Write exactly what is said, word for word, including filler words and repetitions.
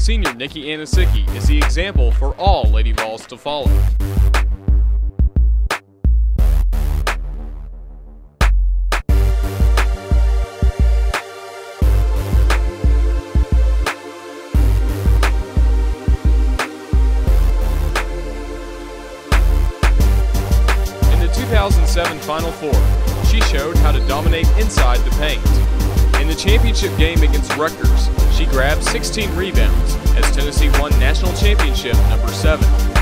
senior Nikki Anasicki is the example for all Lady Vols to follow. two thousand seven Final Four, she showed how to dominate inside the paint. In the championship game against Rutgers, she grabbed sixteen rebounds as Tennessee won national championship number seven.